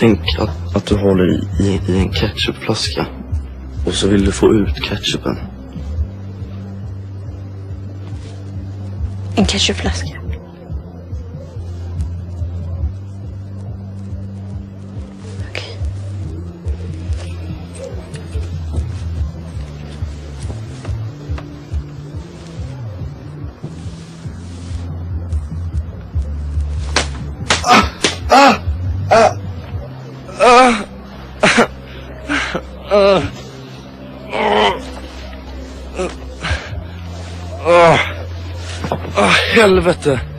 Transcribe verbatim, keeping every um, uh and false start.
Tänk att, att du håller i, i en ketchupflaska. Och så vill du få ut ketchupen. En ketchupflaska. Okej. Ah! Ah! Ah! Ah! Ah! Ah! Ah! Helvete!